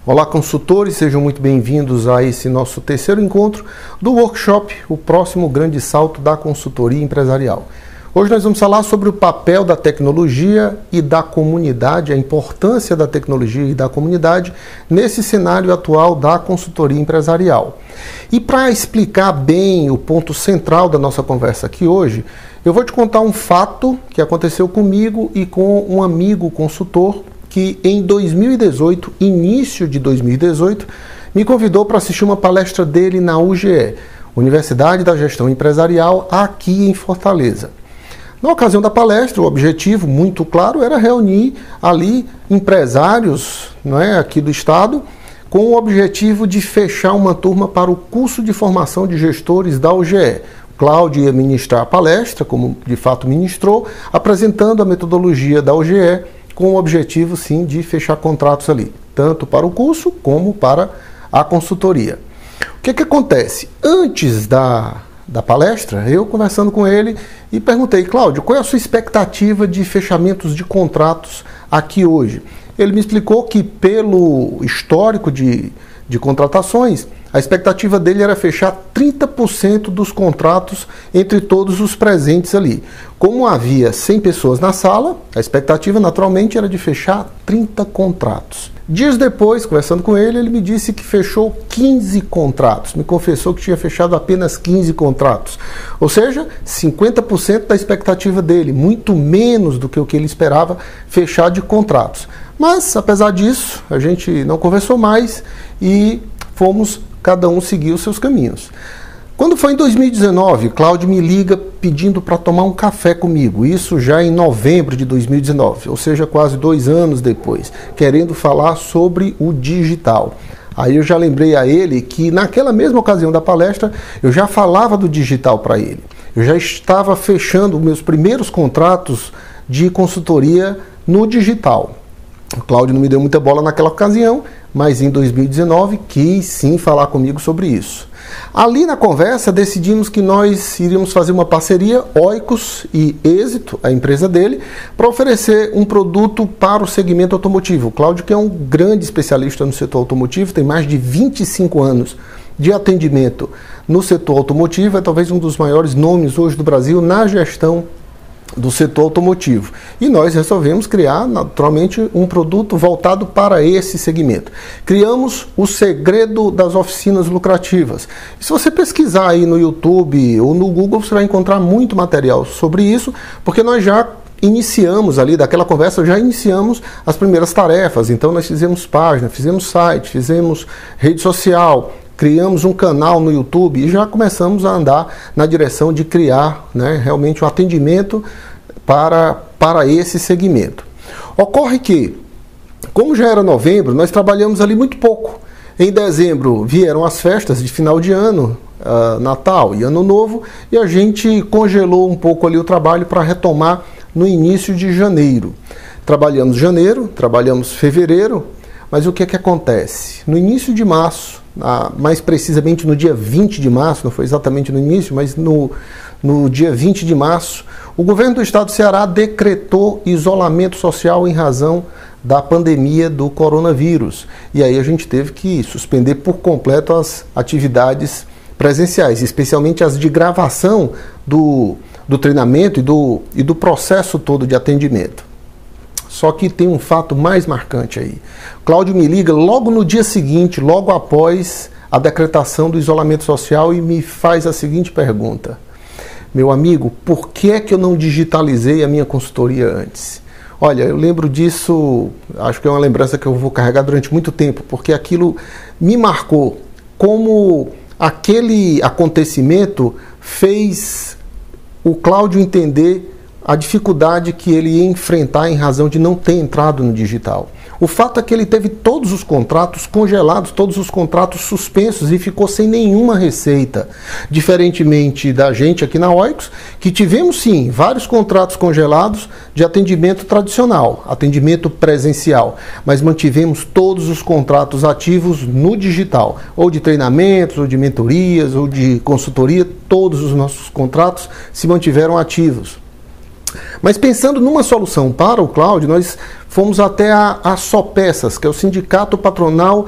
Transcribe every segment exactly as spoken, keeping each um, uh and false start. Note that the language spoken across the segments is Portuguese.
Olá, consultores, sejam muito bem-vindos a esse nosso terceiro encontro do workshop, o próximo grande salto da consultoria empresarial. Hoje nós vamos falar sobre o papel da tecnologia e da comunidade, a importância da tecnologia e da comunidade nesse cenário atual da consultoria empresarial. E para explicar bem o ponto central da nossa conversa aqui hoje, eu vou te contar um fato que aconteceu comigo e com um amigo consultor que em dois mil e dezoito, início de dois mil e dezoito, me convidou para assistir uma palestra dele na U G E, Universidade da Gestão Empresarial, aqui em Fortaleza. Na ocasião da palestra, o objetivo muito claro era reunir ali empresários, não é, aqui do estado, com o objetivo de fechar uma turma para o curso de formação de gestores da U G E. O Cláudio ia ministrar a palestra, como de fato ministrou, apresentando a metodologia da U G E, com o objetivo, sim, de fechar contratos ali, tanto para o curso como para a consultoria. O que que acontece? Antes da, da palestra, eu conversando com ele e perguntei, Cláudio, qual é a sua expectativa de fechamentos de contratos aqui hoje? Ele me explicou que pelo histórico de, de contratações, a expectativa dele era fechar trinta por cento dos contratos entre todos os presentes ali. Como havia cem pessoas na sala, a expectativa naturalmente era de fechar trinta contratos. Dias depois, conversando com ele, ele me disse que fechou quinze contratos. Me confessou que tinha fechado apenas quinze contratos. Ou seja, cinquenta por cento da expectativa dele, muito menos do que o que ele esperava fechar de contratos. Mas, apesar disso, a gente não conversou mais e fomos cada um seguir os seus caminhos. Quando foi em dois mil e dezenove, Cláudio me liga pedindo para tomar um café comigo, isso já em novembro de dois mil e dezenove, ou seja, quase dois anos depois, querendo falar sobre o digital. Aí eu já lembrei a ele que naquela mesma ocasião da palestra, eu já falava do digital para ele. Eu já estava fechando meus primeiros contratos de consultoria no digital. O Cláudio não me deu muita bola naquela ocasião, mas em dois mil e dezenove quis sim falar comigo sobre isso. Ali na conversa decidimos que nós iríamos fazer uma parceria, Oikos e Êxito, a empresa dele, para oferecer um produto para o segmento automotivo. O Cláudio, que é um grande especialista no setor automotivo, tem mais de vinte e cinco anos de atendimento no setor automotivo, é talvez um dos maiores nomes hoje do Brasil na gestão do setor automotivo. E nós resolvemos criar, naturalmente, um produto voltado para esse segmento. Criamos o segredo das oficinas lucrativas. E se você pesquisar aí no YouTube ou no Google, você vai encontrar muito material sobre isso, porque nós já iniciamos ali, daquela conversa, já iniciamos as primeiras tarefas. Então nós fizemos página, fizemos site, fizemos rede social, criamos um canal no YouTube e já começamos a andar na direção de criar, né, realmente um atendimento para, para esse segmento. Ocorre que, como já era novembro, nós trabalhamos ali muito pouco. Em dezembro vieram as festas de final de ano, uh, Natal e Ano Novo, e a gente congelou um pouco ali o trabalho para retomar no início de janeiro. Trabalhamos janeiro, trabalhamos fevereiro, mas o que é que acontece? No início de março, Ah, mais precisamente no dia vinte de março, não foi exatamente no início, mas no, no dia vinte de março, o governo do estado do Ceará decretou isolamento social em razão da pandemia do coronavírus. E aí a gente teve que suspender por completo as atividades presenciais, especialmente as de gravação do, do treinamento e do, e do processo todo de atendimento. Só que tem um fato mais marcante aí. Cláudio me liga logo no dia seguinte, logo após a decretação do isolamento social e me faz a seguinte pergunta. Meu amigo, por que é que eu não digitalizei a minha consultoria antes? Olha, eu lembro disso, acho que é uma lembrança que eu vou carregar durante muito tempo, porque aquilo me marcou como aquele acontecimento fez o Cláudio entender a dificuldade que ele ia enfrentar em razão de não ter entrado no digital. O fato é que ele teve todos os contratos congelados, todos os contratos suspensos e ficou sem nenhuma receita. Diferentemente da gente aqui na Oikos, que tivemos sim vários contratos congelados de atendimento tradicional, atendimento presencial, mas mantivemos todos os contratos ativos no digital, ou de treinamentos, ou de mentorias, ou de consultoria, todos os nossos contratos se mantiveram ativos. Mas pensando numa solução para o cloud, nós fomos até a, a Sopeças, que é o sindicato patronal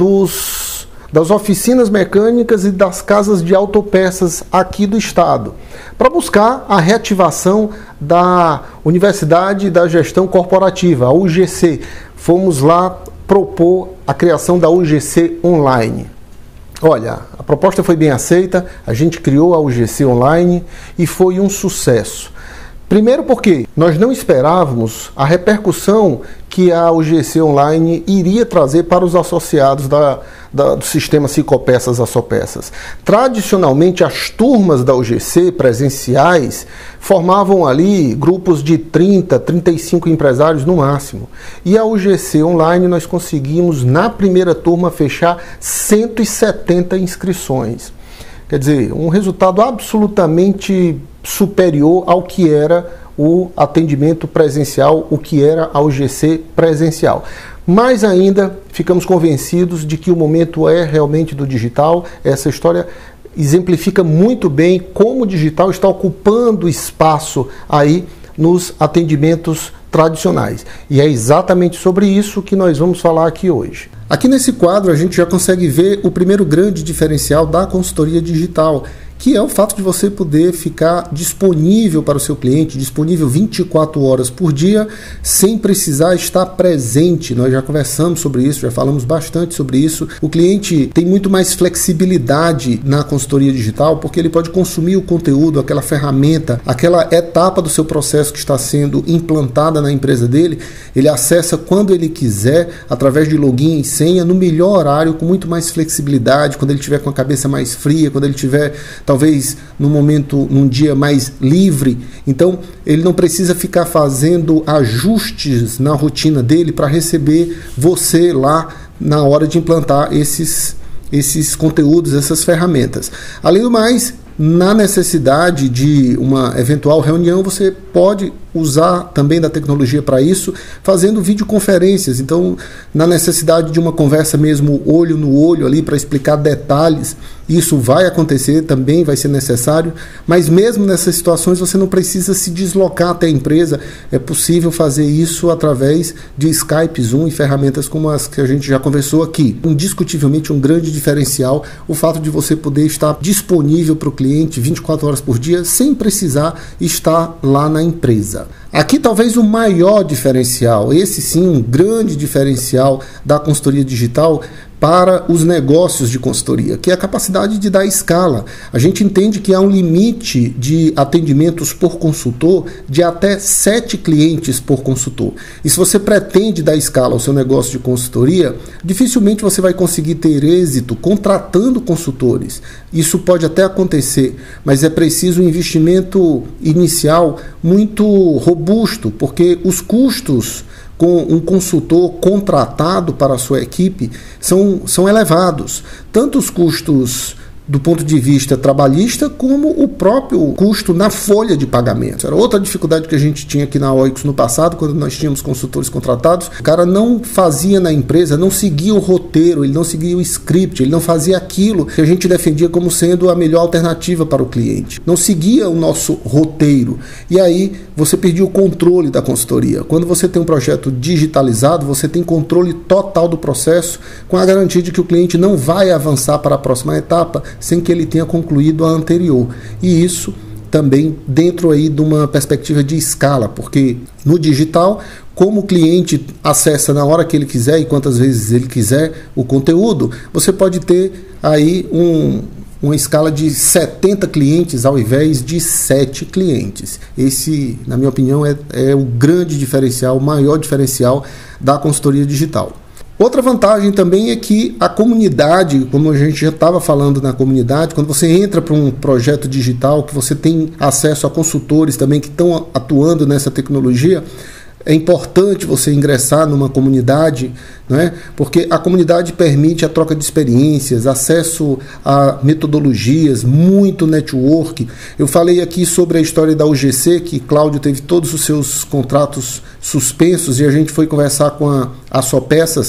dos, das oficinas mecânicas e das casas de autopeças aqui do estado, para buscar a reativação da Universidade da Gestão Corporativa, a U G C. Fomos lá propor a criação da U G C Online. Olha, a proposta foi bem aceita, a gente criou a U G C Online e foi um sucesso. Primeiro porque nós não esperávamos a repercussão que a U G C Online iria trazer para os associados da, da, do sistema Cicopeças Açopeças. Tradicionalmente, as turmas da U G C presenciais formavam ali grupos de trinta, trinta e cinco empresários no máximo. E a U G C Online nós conseguimos, na primeira turma, fechar cento e setenta inscrições. Quer dizer, um resultado absolutamente superior ao que era o atendimento presencial, o que era a U G C presencial. Mais ainda, ficamos convencidos de que o momento é realmente do digital. Essa história exemplifica muito bem como o digital está ocupando espaço aí nos atendimentos tradicionais. E é exatamente sobre isso que nós vamos falar aqui hoje. Aqui nesse quadro a gente já consegue ver o primeiro grande diferencial da consultoria digital, que é o fato de você poder ficar disponível para o seu cliente, disponível vinte e quatro horas por dia, sem precisar estar presente. Nós já conversamos sobre isso, já falamos bastante sobre isso. O cliente tem muito mais flexibilidade na consultoria digital, porque ele pode consumir o conteúdo, aquela ferramenta, aquela etapa do seu processo que está sendo implantada na empresa dele, ele acessa quando ele quiser, através de login e senha, no melhor horário, com muito mais flexibilidade, quando ele estiver com a cabeça mais fria, quando ele estiver talvez num momento, num dia mais livre. Então, ele não precisa ficar fazendo ajustes na rotina dele para receber você lá na hora de implantar esses, esses conteúdos, essas ferramentas. Além do mais, na necessidade de uma eventual reunião, você pode usar também da tecnologia para isso, fazendo videoconferências. Então, na necessidade de uma conversa mesmo olho no olho ali para explicar detalhes, isso vai acontecer, também vai ser necessário, mas mesmo nessas situações você não precisa se deslocar até a empresa, é possível fazer isso através de Skype, Zoom e ferramentas como as que a gente já conversou aqui. Indiscutivelmente um grande diferencial, o fato de você poder estar disponível para o cliente vinte e quatro horas por dia, sem precisar estar lá na empresa. Aqui talvez o maior diferencial, esse sim um grande diferencial da consultoria digital para os negócios de consultoria, que é a capacidade de dar escala. A gente entende que há um limite de atendimentos por consultor de até sete clientes por consultor. E se você pretende dar escala ao seu negócio de consultoria, dificilmente você vai conseguir ter êxito contratando consultores. Isso pode até acontecer, mas é preciso um investimento inicial muito robusto, porque os custos com um consultor contratado para a sua equipe são, são elevados. Tanto os custos do ponto de vista trabalhista, como o próprio custo na folha de pagamento. Era outra dificuldade que a gente tinha aqui na Oikos no passado, quando nós tínhamos consultores contratados. O cara não fazia na empresa, não seguia o roteiro, ele não seguia o script, ele não fazia aquilo que a gente defendia como sendo a melhor alternativa para o cliente. Não seguia o nosso roteiro. E aí você perdia o controle da consultoria. Quando você tem um projeto digitalizado, você tem controle total do processo, com a garantia de que o cliente não vai avançar para a próxima etapa sem que ele tenha concluído a anterior. E isso também dentro aí de uma perspectiva de escala, porque no digital, como o cliente acessa na hora que ele quiser e quantas vezes ele quiser o conteúdo, você pode ter aí um, uma escala de setenta clientes ao invés de sete clientes. Esse, na minha opinião, é, é o grande diferencial, o maior diferencial da consultoria digital. Outra vantagem também é que a comunidade, como a gente já estava falando na comunidade, quando você entra para um projeto digital, que você tem acesso a consultores também que estão atuando nessa tecnologia, é importante você ingressar numa comunidade, não é? Porque a comunidade permite a troca de experiências, acesso a metodologias, muito network. Eu falei aqui sobre a história da U G C, que Cláudio teve todos os seus contratos suspensos e a gente foi conversar com a, a Sopeças.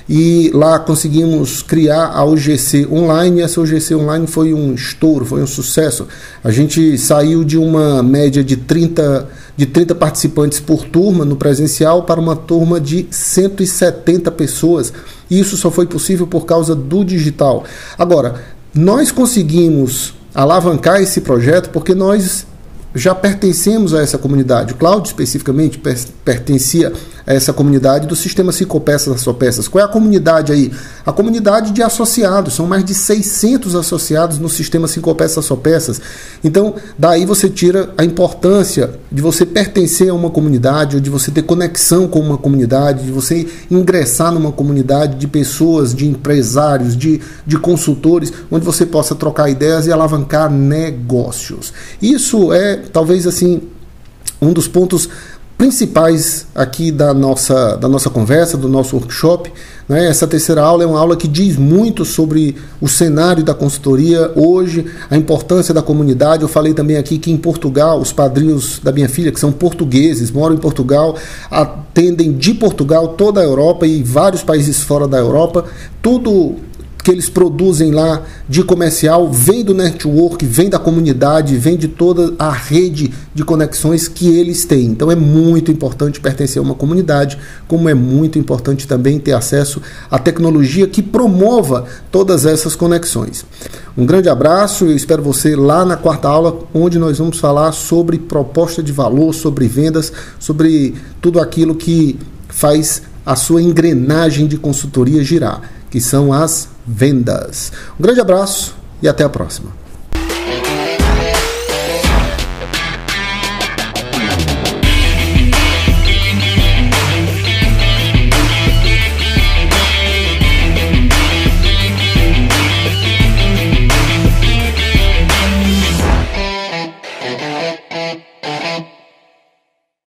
e lá conseguimos criar a O G C Online, e essa O G C Online foi um estouro, foi um sucesso. A gente saiu de uma média de trinta, de trinta participantes por turma no presencial para uma turma de cento e setenta pessoas, e isso só foi possível por causa do digital. Agora, nós conseguimos alavancar esse projeto porque nós já pertencemos a essa comunidade. O Cláudio, especificamente, per pertencia a essa comunidade do sistema Cinco Peças a Só Peças. Qual é a comunidade aí? A comunidade de associados. São mais de seiscentos associados no sistema Cinco Peças a Só Peças. Então, daí você tira a importância de você pertencer a uma comunidade, ou de você ter conexão com uma comunidade, de você ingressar numa comunidade de pessoas, de empresários, de, de consultores, onde você possa trocar ideias e alavancar negócios. Isso é, talvez assim, um dos pontos principais aqui da nossa, da nossa conversa, do nosso workshop, né? Essa terceira aula é uma aula que diz muito sobre o cenário da consultoria hoje, a importância da comunidade. Eu falei também aqui que em Portugal, os padrinhos da minha filha, que são portugueses, moram em Portugal, atendem de Portugal toda a Europa e vários países fora da Europa. Tudo que eles produzem lá de comercial vem do network, vem da comunidade, vem de toda a rede de conexões que eles têm. Então é muito importante pertencer a uma comunidade, como é muito importante também ter acesso à tecnologia que promova todas essas conexões. Um grande abraço, eu espero você lá na quarta aula, onde nós vamos falar sobre proposta de valor, sobre vendas, sobre tudo aquilo que faz a sua engrenagem de consultoria girar, que são as vendas. Um grande abraço e até a próxima.